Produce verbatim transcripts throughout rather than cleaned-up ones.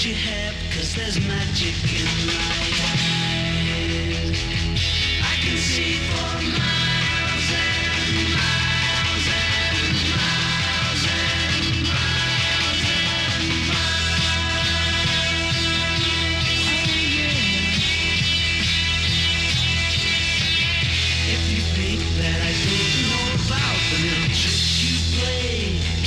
you have, 'cause there's magic in my eyes. I can see for miles and miles and miles and miles and miles. If you think that I don't know about the little tricks you play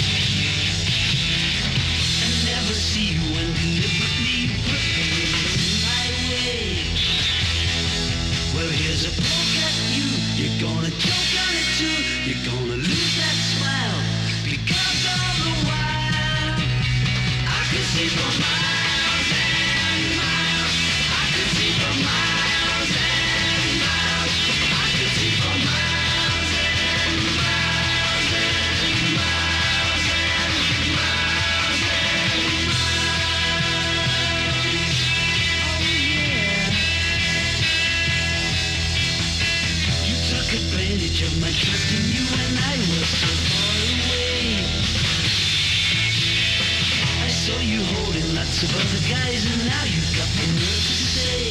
and never see you and deliberately put them in my way, well, here's a poke at you. You're gonna choke on it too. You're gonna lose that smile because all the while I could see for miles and miles. I could see for miles and miles. I could see for miles and miles and miles and miles and miles. Oh yeah. You took advantage of my trust in you when I was so far away. I saw you holding lots of other guys, and now you've got the nerve to say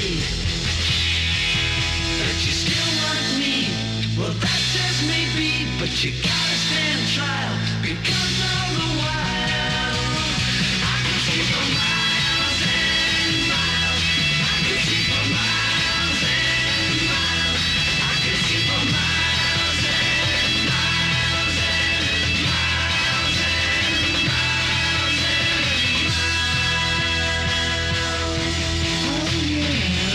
that you still want me. Well, that's as may be, but you gotta stand trial because all the while I could see for miles and miles. I could see for miles and miles. I could see for miles and miles and miles and miles and miles. Oh yeah.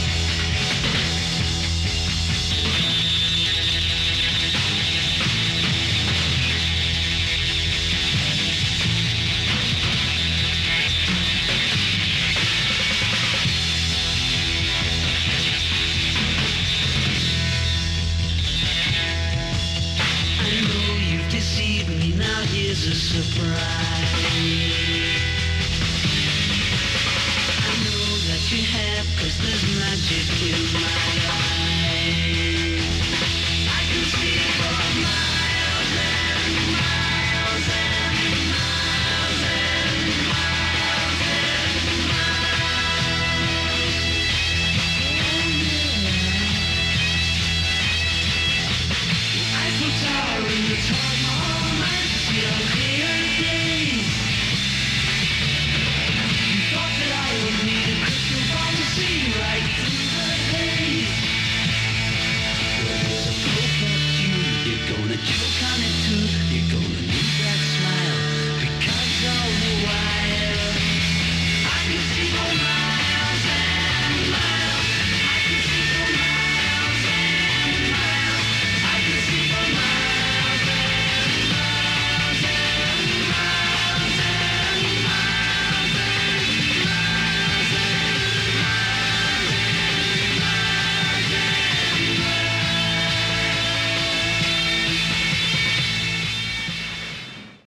I know you've deceived me, now here's a surprise. I know that you have, 'cause there's magic in my